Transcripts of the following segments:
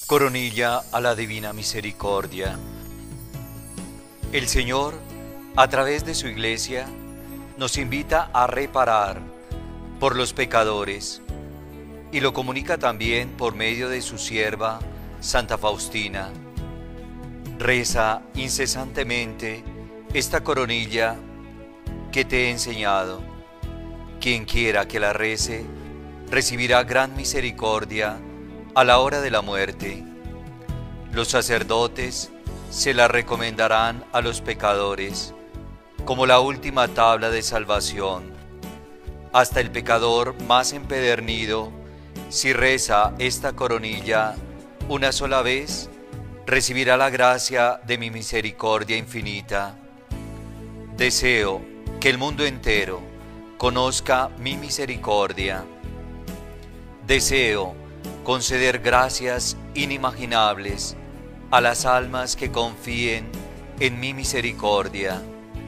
Coronilla a la Divina Misericordia. El Señor, a través de su Iglesia, nos invita a reparar por los pecadores y lo comunica también por medio de su sierva, Santa Faustina. Reza incesantemente esta coronilla que te he enseñado. Quien quiera que la rece, recibirá gran misericordia a la hora de la muerte. Los sacerdotes se la recomendarán a los pecadores como la última tabla de salvación. Hasta el pecador más empedernido, si reza esta coronilla una sola vez, recibirá la gracia de mi misericordia infinita. Deseo que el mundo entero conozca mi misericordia. Deseo conceder gracias inimaginables a las almas que confíen en mi misericordia.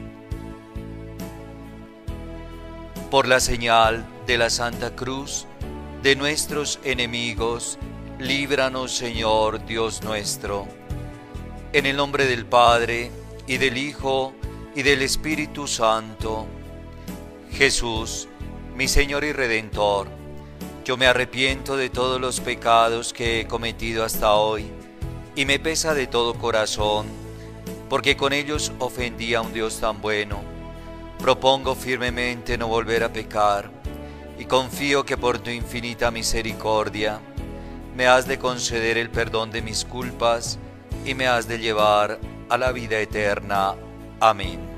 Por la señal de la Santa Cruz de nuestros enemigos, líbranos, Señor Dios nuestro. En el nombre del Padre, y del Hijo, y del Espíritu Santo. Jesús, mi Señor y Redentor, yo me arrepiento de todos los pecados que he cometido hasta hoy, y me pesa de todo corazón, porque con ellos ofendí a un Dios tan bueno. Propongo firmemente no volver a pecar, y confío que por tu infinita misericordia me has de conceder el perdón de mis culpas, y me has de llevar a la vida eterna. Amén.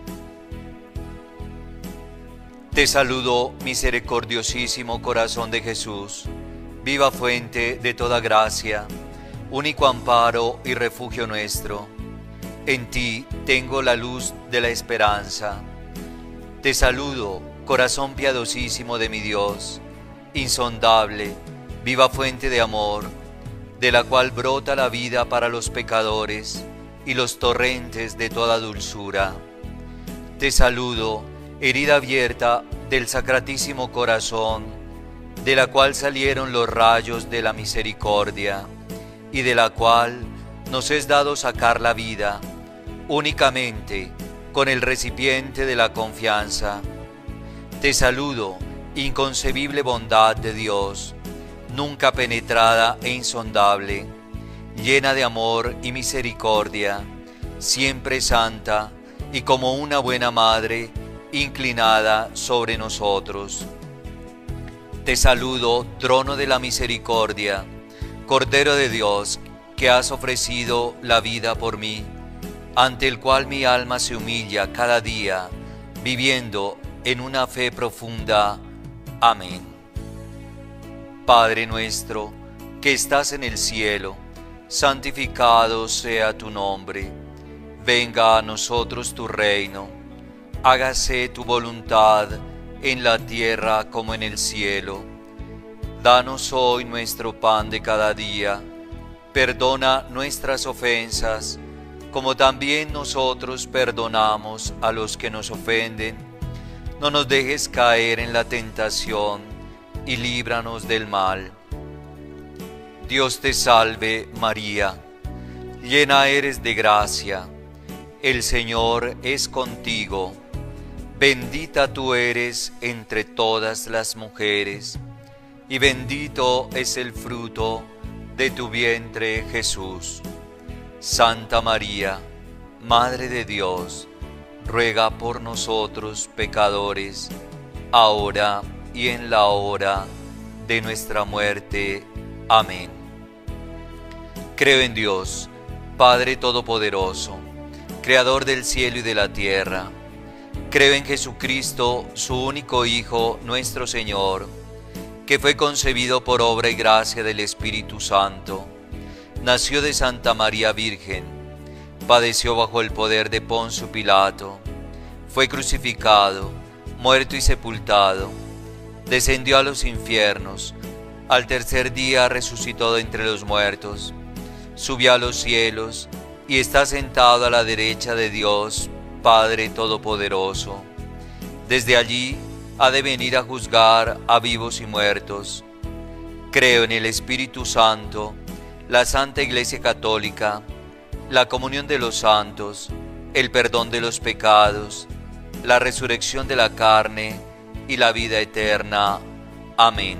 Te saludo, misericordiosísimo corazón de Jesús, viva fuente de toda gracia, único amparo y refugio nuestro. En ti tengo la luz de la esperanza. Te saludo, corazón piadosísimo de mi Dios, insondable, viva fuente de amor, de la cual brota la vida para los pecadores y los torrentes de toda dulzura. Te saludo, herida abierta del Sacratísimo Corazón, de la cual salieron los rayos de la misericordia, y de la cual nos es dado sacar la vida, únicamente con el recipiente de la confianza. Te saludo, inconcebible bondad de Dios, nunca penetrada e insondable, llena de amor y misericordia, siempre santa y como una buena madre, inclinada sobre nosotros. Te saludo, trono de la misericordia, Cordero de Dios, que has ofrecido la vida por mí, ante el cual mi alma se humilla cada día, viviendo en una fe profunda. Amén. Padre nuestro, que estás en el cielo, santificado sea tu nombre. Venga a nosotros tu reino. Hágase tu voluntad en la tierra como en el cielo. Danos hoy nuestro pan de cada día. Perdona nuestras ofensas, como también nosotros perdonamos a los que nos ofenden. No nos dejes caer en la tentación, y líbranos del mal. Dios te salve, María, llena eres de gracia. El Señor es contigo. Bendita tú eres entre todas las mujeres, y bendito es el fruto de tu vientre, Jesús. Santa María, Madre de Dios, ruega por nosotros pecadores, ahora y en la hora de nuestra muerte. Amén. Creo en Dios, Padre Todopoderoso, Creador del cielo y de la tierra. Creo en Jesucristo, su único Hijo, nuestro Señor, que fue concebido por obra y gracia del Espíritu Santo. Nació de Santa María Virgen, padeció bajo el poder de Poncio Pilato, fue crucificado, muerto y sepultado, descendió a los infiernos, al tercer día resucitó de entre los muertos, subió a los cielos y está sentado a la derecha de Dios, Padre Todopoderoso. Desde allí ha de venir a juzgar a vivos y muertos. Creo en el Espíritu Santo, la Santa Iglesia Católica, la comunión de los santos, el perdón de los pecados, la resurrección de la carne y la vida eterna. Amén.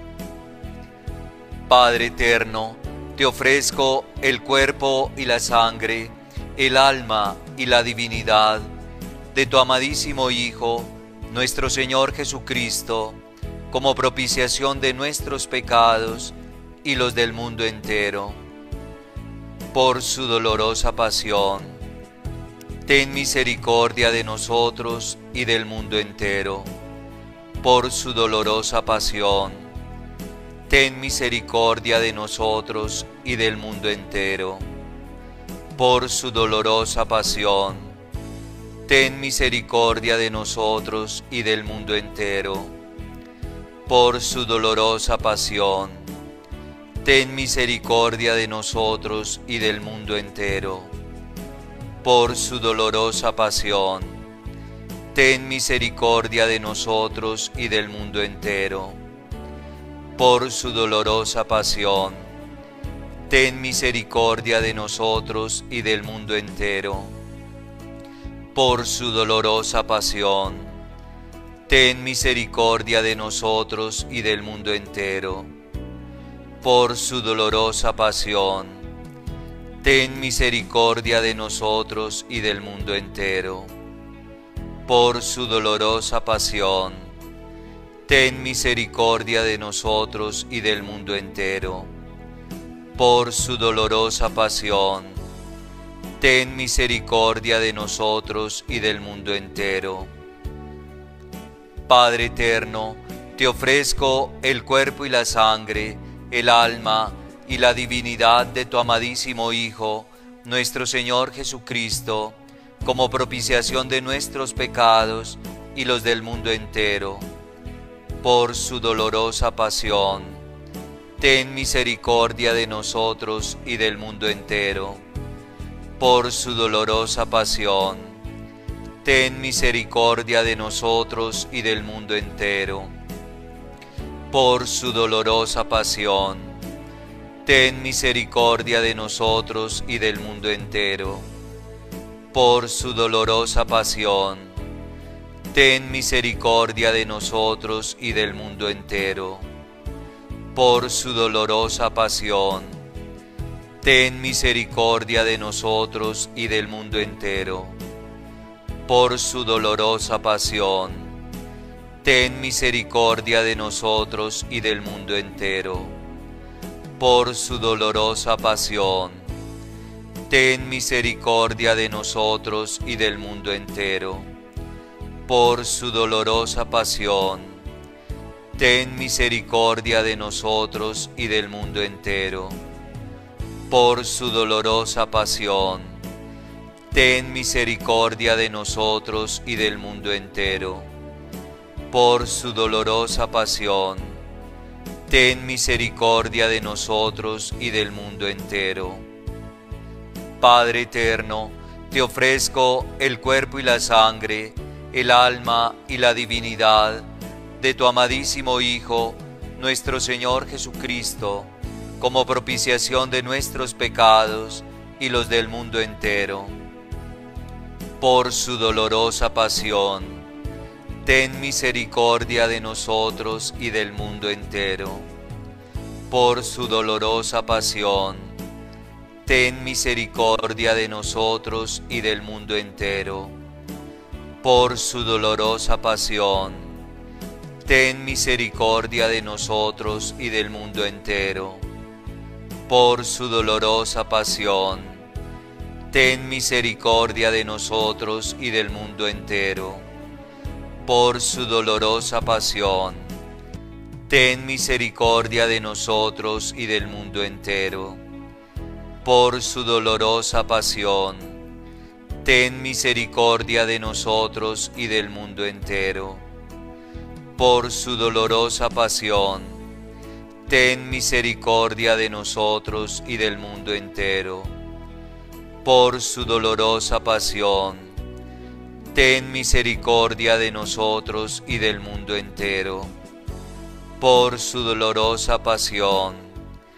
Padre eterno, te ofrezco el cuerpo y la sangre, el alma y la divinidad de tu amadísimo Hijo, nuestro Señor Jesucristo, como propiciación de nuestros pecados y los del mundo entero. Por su dolorosa pasión, ten misericordia de nosotros y del mundo entero. Por su dolorosa pasión, ten misericordia de nosotros y del mundo entero. Por su dolorosa pasión, ten misericordia de nosotros y del mundo entero. Por su dolorosa pasión, ten misericordia de nosotros y del mundo entero. Por su dolorosa pasión, ten misericordia de nosotros y del mundo entero. Por su dolorosa pasión, ten misericordia de nosotros y del mundo entero. Por su dolorosa pasión, ten misericordia de nosotros y del mundo entero. Por su dolorosa pasión, ten misericordia de nosotros y del mundo entero. Por su dolorosa pasión, ten misericordia de nosotros y del mundo entero. Por su dolorosa pasión, ten misericordia de nosotros y del mundo entero. Padre eterno, te ofrezco el cuerpo y la sangre, el alma y la divinidad de tu amadísimo Hijo, nuestro Señor Jesucristo, como propiciación de nuestros pecados y los del mundo entero. Por su dolorosa pasión, ten misericordia de nosotros y del mundo entero. Por su dolorosa pasión, ten misericordia de nosotros y del mundo entero. Por su dolorosa pasión, ten misericordia de nosotros y del mundo entero. Por su dolorosa pasión, ten misericordia de nosotros y del mundo entero. Por su dolorosa pasión, ten misericordia de nosotros y del mundo entero. Por su dolorosa pasión, ten misericordia de nosotros y del mundo entero. Por su dolorosa pasión, ten misericordia de nosotros y del mundo entero. Por su dolorosa pasión, ten misericordia de nosotros y del mundo entero. Por su dolorosa pasión, ten misericordia de nosotros y del mundo entero. Por su dolorosa pasión, ten misericordia de nosotros y del mundo entero. Padre eterno, te ofrezco el cuerpo y la sangre, el alma y la divinidad de tu amadísimo Hijo, nuestro Señor Jesucristo, como propiciación de nuestros pecados y los del mundo entero. Por su dolorosa pasión, ten misericordia de nosotros y del mundo entero. Por su dolorosa pasión, ten misericordia de nosotros y del mundo entero. Por su dolorosa pasión, ten misericordia de nosotros y del mundo entero. Por su dolorosa pasión, ten misericordia de nosotros y del mundo entero. Por su dolorosa pasión, ten misericordia de nosotros y del mundo entero. Por su dolorosa pasión, ten misericordia de nosotros y del mundo entero. Por su dolorosa pasión, ten misericordia de nosotros y del mundo entero. Por su dolorosa pasión, ten misericordia de nosotros y del mundo entero. Por su dolorosa pasión,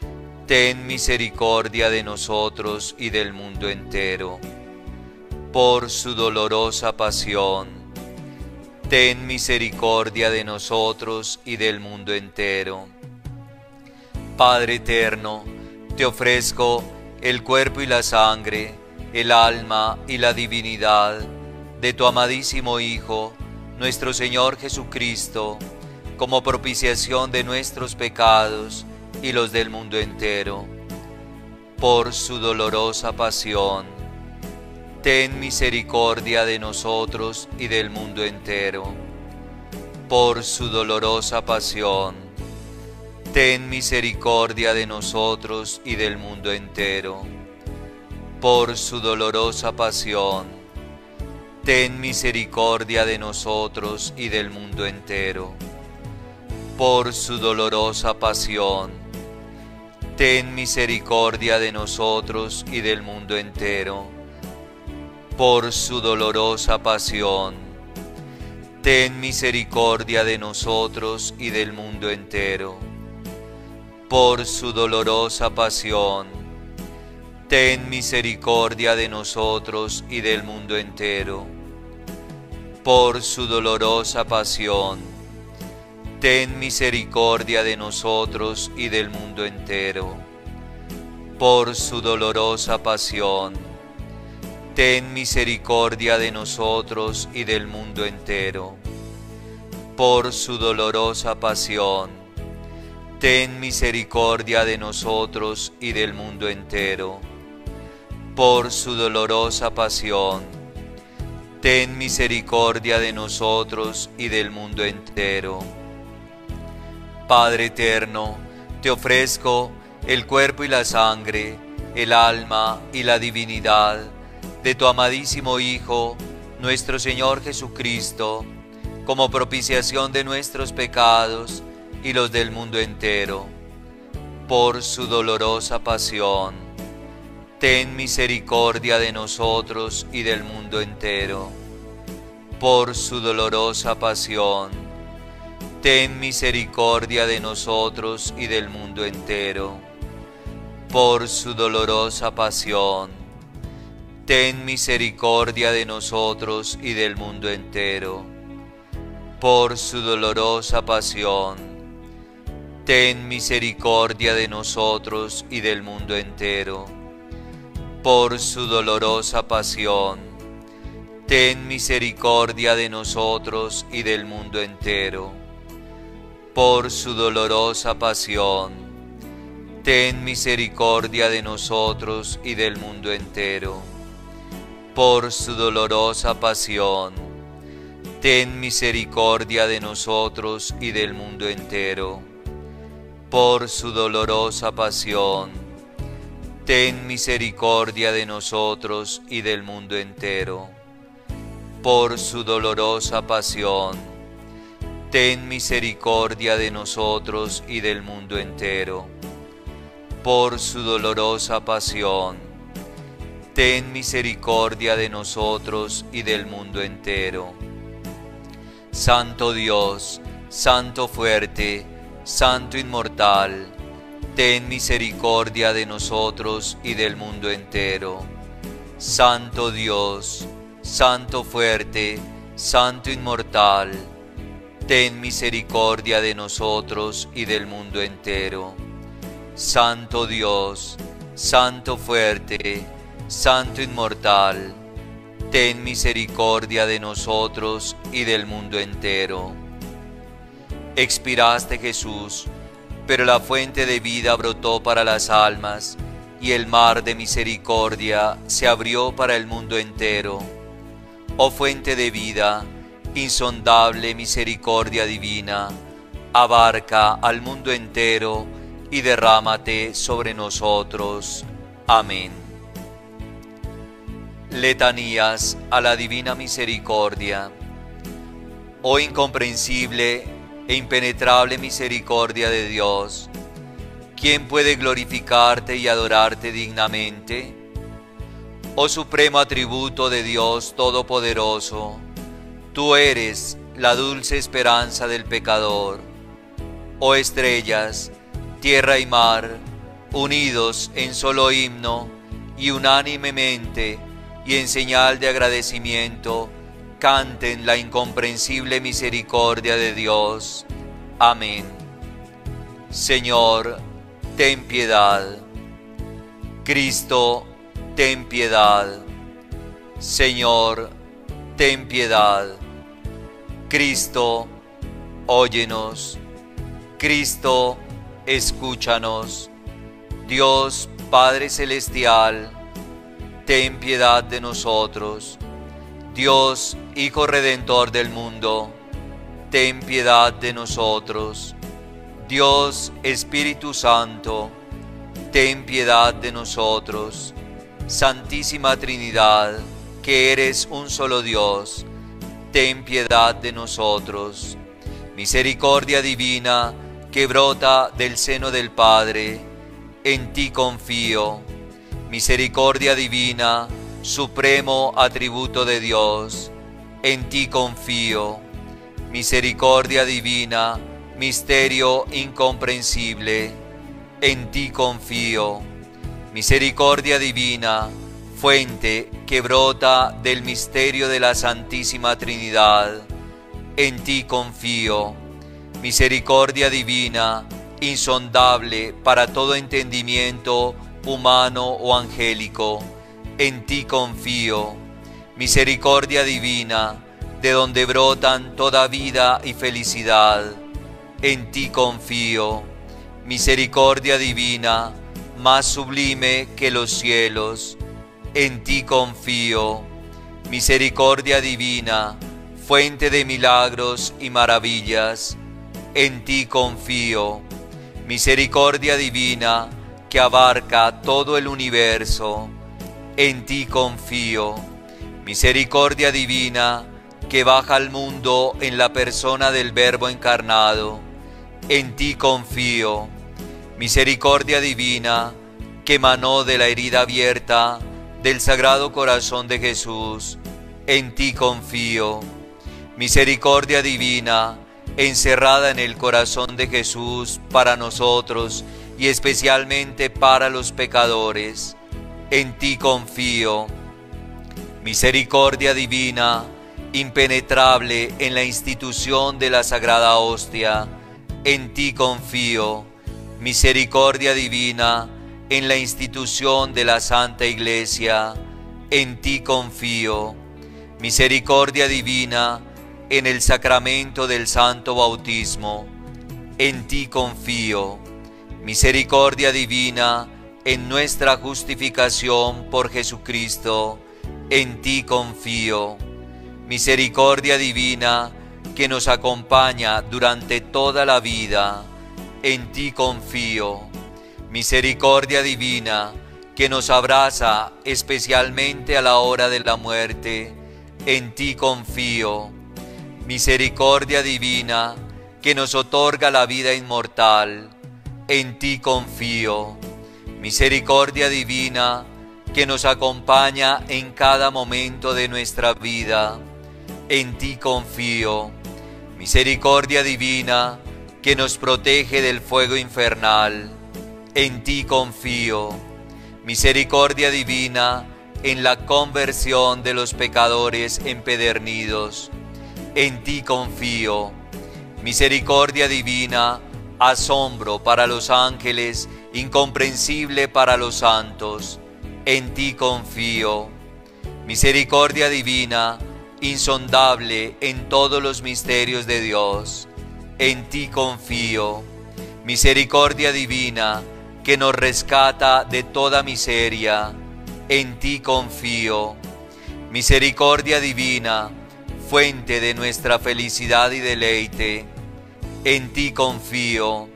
ten misericordia de nosotros y del mundo entero. Por su dolorosa pasión, ten misericordia de nosotros y del mundo entero. Padre eterno, te ofrezco el cuerpo y la sangre, el alma y la divinidad de tu amadísimo Hijo, nuestro Señor Jesucristo, como propiciación de nuestros pecados y los del mundo entero. Por su dolorosa pasión, ten misericordia de nosotros y del mundo entero. Por su dolorosa pasión, ten misericordia de nosotros y del mundo entero. Por su dolorosa pasión, ten misericordia de nosotros y del mundo entero. Por su dolorosa pasión, ten misericordia de nosotros y del mundo entero. Por su dolorosa pasión, ten misericordia de nosotros y del mundo entero. Por su dolorosa pasión, ten misericordia de nosotros y del mundo entero. Por su dolorosa pasión, ten misericordia de nosotros y del mundo entero. Por su dolorosa pasión, ten misericordia de nosotros y del mundo entero. Por su dolorosa pasión, ten misericordia de nosotros y del mundo entero. Por su dolorosa pasión, ten misericordia de nosotros y del mundo entero. Padre eterno, te ofrezco el cuerpo y la sangre, el alma y la divinidad de tu amadísimo Hijo, nuestro Señor Jesucristo, como propiciación de nuestros pecados y los del mundo entero. Por su dolorosa pasión, ten misericordia de nosotros y del mundo entero. Por su dolorosa pasión, ten misericordia de nosotros y del mundo entero. Por su dolorosa pasión, ten misericordia de nosotros y del mundo entero. Por su dolorosa pasión, ten misericordia de nosotros y del mundo entero. Por su dolorosa pasión, ten misericordia de nosotros y del mundo entero. Por su dolorosa pasión, ten misericordia de nosotros y del mundo entero. Por su dolorosa pasión, ten misericordia de nosotros y del mundo entero. Por su dolorosa pasión, ten misericordia de nosotros y del mundo entero. Por su dolorosa pasión, ten misericordia de nosotros y del mundo entero. Por su dolorosa pasión, ten misericordia de nosotros y del mundo entero. Santo Dios, Santo fuerte, Santo inmortal, ten misericordia de nosotros y del mundo entero. Santo Dios, Santo fuerte, Santo inmortal, ten misericordia de nosotros y del mundo entero. Santo Dios, Santo fuerte, Santo inmortal, ten misericordia de nosotros y del mundo entero. Expiraste, Jesús, pero la fuente de vida brotó para las almas, y el mar de misericordia se abrió para el mundo entero. Oh fuente de vida, insondable misericordia divina, abarca al mundo entero y derrámate sobre nosotros. Amén. Letanías a la divina misericordia. Oh incomprensible e impenetrable misericordia de Dios, ¿quién puede glorificarte y adorarte dignamente? Oh supremo atributo de Dios Todopoderoso, tú eres la dulce esperanza del pecador. Oh estrellas, tierra y mar, unidos en solo himno y unánimemente y en señal de agradecimiento, canten la incomprensible misericordia de Dios. Amén. Señor, ten piedad. Cristo, ten piedad. Señor, ten piedad. Cristo, óyenos. Cristo, escúchanos. Dios Padre Celestial, ten piedad de nosotros. Dios Hijo Redentor del mundo, ten piedad de nosotros. Dios Espíritu Santo, ten piedad de nosotros. Santísima Trinidad, que eres un solo Dios, ten piedad de nosotros. Misericordia divina, que brota del seno del Padre, en ti confío. Misericordia divina, supremo atributo de Dios, en ti confío. Misericordia divina, misterio incomprensible, en ti confío. Misericordia divina, fuente que brota del misterio de la Santísima Trinidad, en ti confío. Misericordia divina, insondable para todo entendimiento humano o angélico, en ti confío. Misericordia divina, de donde brotan toda vida y felicidad, en ti confío. Misericordia divina, más sublime que los cielos, en ti confío. Misericordia divina, fuente de milagros y maravillas, en ti confío. Misericordia divina, que abarca todo el universo, en ti confío. Misericordia divina, que baja al mundo en la persona del Verbo encarnado, en ti confío. Misericordia divina, que emanó de la herida abierta del Sagrado Corazón de Jesús, en ti confío. Misericordia divina, encerrada en el corazón de Jesús para nosotros y especialmente para los pecadores, en ti confío. Misericordia divina, impenetrable en la institución de la Sagrada Hostia, en ti confío. Misericordia divina, en la institución de la Santa Iglesia, en ti confío. Misericordia divina, en el sacramento del Santo Bautismo, en ti confío. Misericordia divina, en nuestra justificación por Jesucristo, en ti confío. Misericordia divina, que nos acompaña durante toda la vida, en ti confío. Misericordia divina, que nos abraza especialmente a la hora de la muerte, en ti confío. Misericordia divina, que nos otorga la vida inmortal, en ti confío. Misericordia divina, que nos acompaña en cada momento de nuestra vida, en ti confío. Misericordia divina, que nos protege del fuego infernal, en ti confío. Misericordia divina, en la conversión de los pecadores empedernidos, en ti confío. Misericordia divina, asombro para los ángeles, incomprensible para los santos, en ti confío. Misericordia divina, insondable en todos los misterios de Dios, en ti confío. Misericordia divina, que nos rescata de toda miseria, en ti confío. Misericordia divina, fuente de nuestra felicidad y deleite, en ti confío.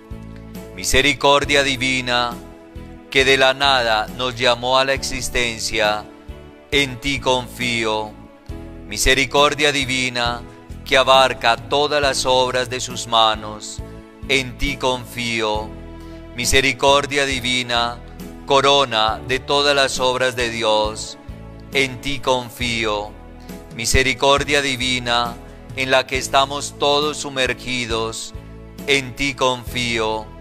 Misericordia divina, que de la nada nos llamó a la existencia, en ti confío. Misericordia divina, que abarca todas las obras de sus manos, en ti confío. Misericordia divina, corona de todas las obras de Dios, en ti confío. Misericordia divina, en la que estamos todos sumergidos, en ti confío.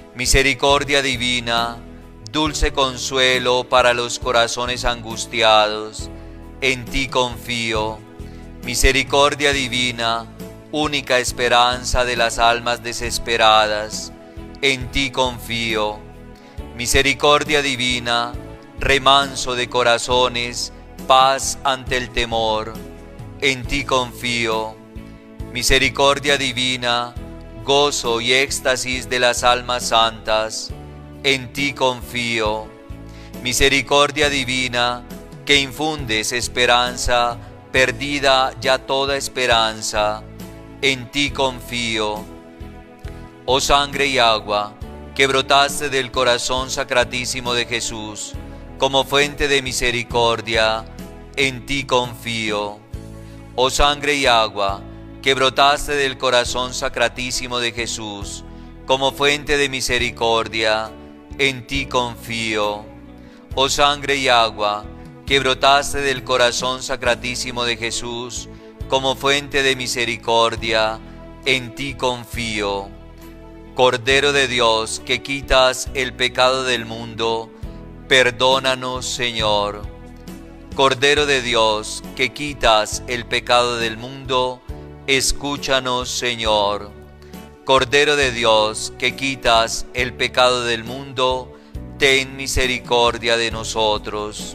Misericordia divina, dulce consuelo para los corazones angustiados, en ti confío. Misericordia divina, única esperanza de las almas desesperadas, en ti confío. Misericordia divina, remanso de corazones, paz ante el temor, en ti confío. Misericordia divina, gozo y éxtasis de las almas santas, en ti confío. Misericordia divina, que infundes esperanza, perdida ya toda esperanza, en ti confío. Oh sangre y agua, que brotaste del corazón sacratísimo de Jesús, como fuente de misericordia, en ti confío. Oh sangre y agua, que brotaste del corazón sacratísimo de Jesús, como fuente de misericordia, en ti confío. Oh sangre y agua, que brotaste del corazón sacratísimo de Jesús, como fuente de misericordia, en ti confío. Cordero de Dios, que quitas el pecado del mundo, perdónanos, Señor. Cordero de Dios, que quitas el pecado del mundo, escúchanos, Señor. Cordero de Dios, que quitas el pecado del mundo, ten misericordia de nosotros.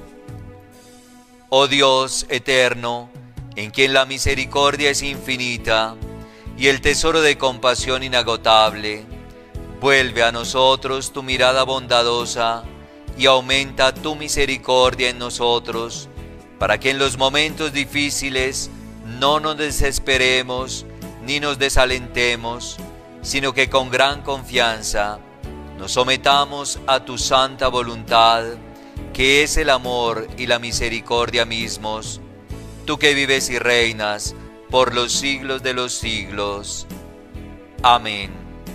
Oh Dios eterno, en quien la misericordia es infinita y el tesoro de compasión inagotable, vuelve a nosotros tu mirada bondadosa y aumenta tu misericordia en nosotros, para que en los momentos difíciles no nos desesperemos ni nos desalentemos, sino que con gran confianza nos sometamos a tu santa voluntad, que es el amor y la misericordia mismos, tú que vives y reinas por los siglos de los siglos. Amén.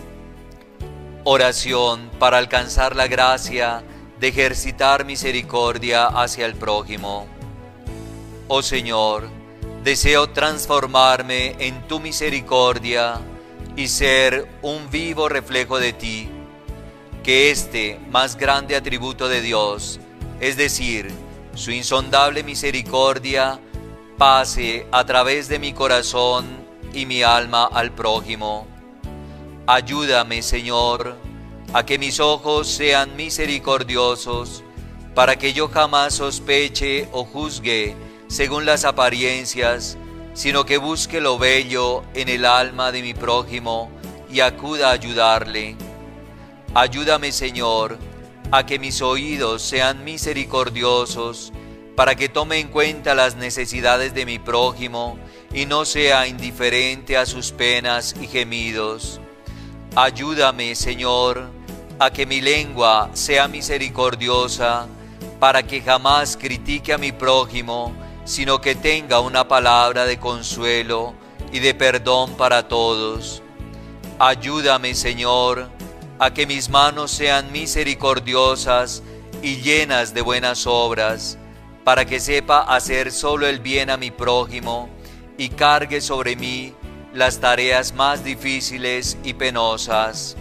Oración para alcanzar la gracia de ejercitar misericordia hacia el prójimo. Oh Señor, deseo transformarme en tu misericordia y ser un vivo reflejo de ti. Que este más grande atributo de Dios, es decir, su insondable misericordia, pase a través de mi corazón y mi alma al prójimo. Ayúdame, Señor, a que mis ojos sean misericordiosos, para que yo jamás sospeche o juzgue según las apariencias, sino que busque lo bello en el alma de mi prójimo y acuda a ayudarle. Ayúdame, Señor, a que mis oídos sean misericordiosos, para que tome en cuenta las necesidades de mi prójimo y no sea indiferente a sus penas y gemidos. Ayúdame, Señor, a que mi lengua sea misericordiosa, para que jamás critique a mi prójimo, sino que tenga una palabra de consuelo y de perdón para todos. Ayúdame, Señor, a que mis manos sean misericordiosas y llenas de buenas obras, para que sepa hacer solo el bien a mi prójimo y cargue sobre mí las tareas más difíciles y penosas.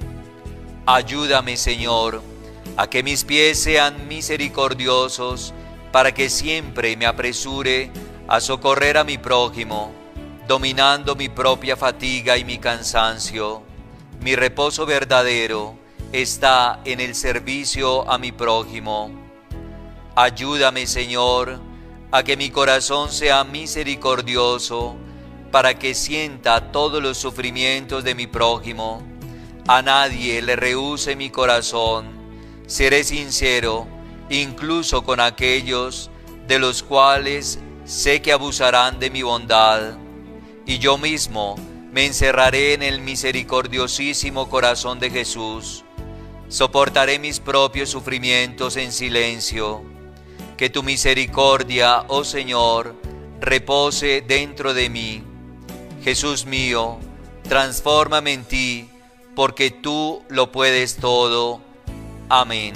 Ayúdame, Señor, a que mis pies sean misericordiosos, para que siempre me apresure a socorrer a mi prójimo, dominando mi propia fatiga y mi cansancio. Mi reposo verdadero está en el servicio a mi prójimo. Ayúdame, Señor, a que mi corazón sea misericordioso, para que sienta todos los sufrimientos de mi prójimo. A nadie le rehúse mi corazón. Seré sincero, incluso con aquellos de los cuales sé que abusarán de mi bondad. Y yo mismo me encerraré en el misericordiosísimo corazón de Jesús. Soportaré mis propios sufrimientos en silencio. Que tu misericordia, oh Señor, repose dentro de mí. Jesús mío, transfórmame en ti, porque tú lo puedes todo. Amén.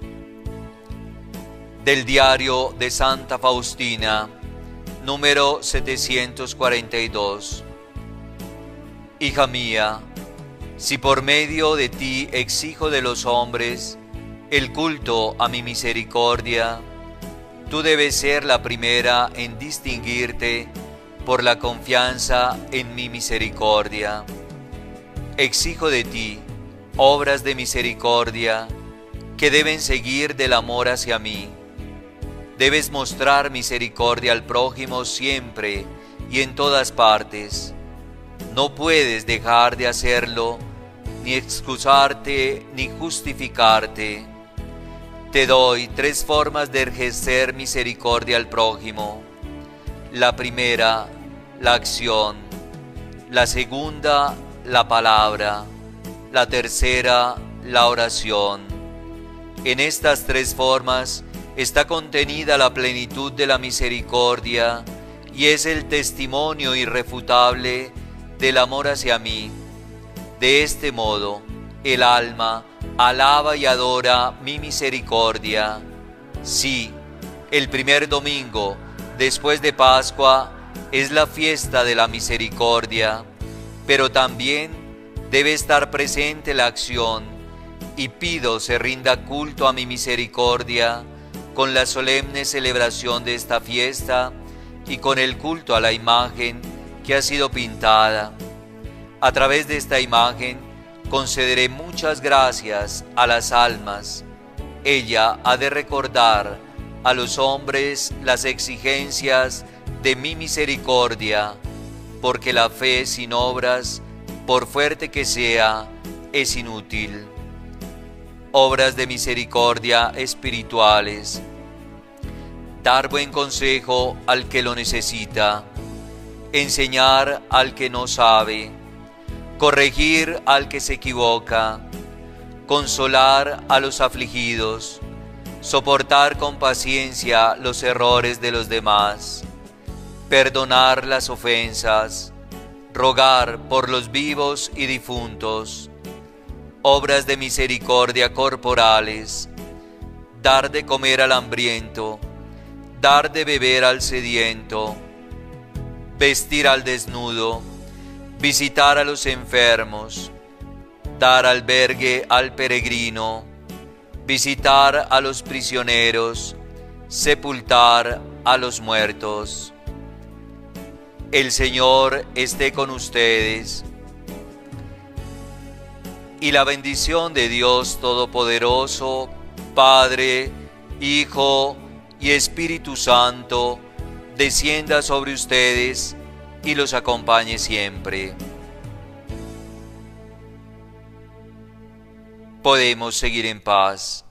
Del diario de Santa Faustina, número 742. Hija mía, Si por medio de ti exijo de los hombres el culto a mi misericordia, tú debes ser la primera en distinguirte por la confianza en mi misericordia. Exijo de ti obras de misericordia que deben seguir del amor hacia mí. Debes mostrar misericordia al prójimo siempre y en todas partes. No puedes dejar de hacerlo, ni excusarte, ni justificarte. Te doy 3 formas de ejercer misericordia al prójimo. La primera, la acción. La segunda, la palabra. La tercera, la oración. En estas 3 formas está contenida la plenitud de la misericordia y es el testimonio irrefutable del amor hacia mí. De este modo, el alma alaba y adora mi misericordia. Sí, el primer domingo después de Pascua es la fiesta de la misericordia, pero también debe estar presente la acción, y pido se rinda culto a mi misericordia con la solemne celebración de esta fiesta y con el culto a la imagen que ha sido pintada. A través de esta imagen concederé muchas gracias a las almas. Ella ha de recordar a los hombres las exigencias de mi misericordia, porque la fe sin obras, por fuerte que sea, es inútil. Obras de misericordia espirituales. Dar buen consejo al que lo necesita, enseñar al que no sabe, corregir al que se equivoca, consolar a los afligidos, soportar con paciencia los errores de los demás, perdonar las ofensas, rogar por los vivos y difuntos. Obras de misericordia corporales. Dar de comer al hambriento, dar de beber al sediento, vestir al desnudo, visitar a los enfermos, dar albergue al peregrino, visitar a los prisioneros, sepultar a los muertos. El Señor esté con ustedes, y la bendición de Dios Todopoderoso, Padre, Hijo y Espíritu Santo, descienda sobre ustedes y los acompañe siempre. Podemos seguir en paz.